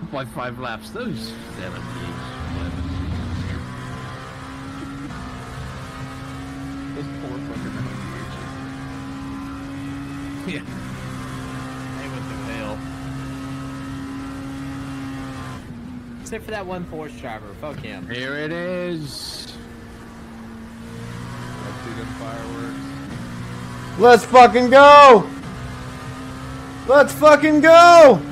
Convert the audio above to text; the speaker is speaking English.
1.5 laps. Those 7 Those poor fucking Yeah. They went through hell. Except for that one Porsche driver. Fuck him. Here it is. Let's see them fireworks. Let's fucking go! Let's fucking go!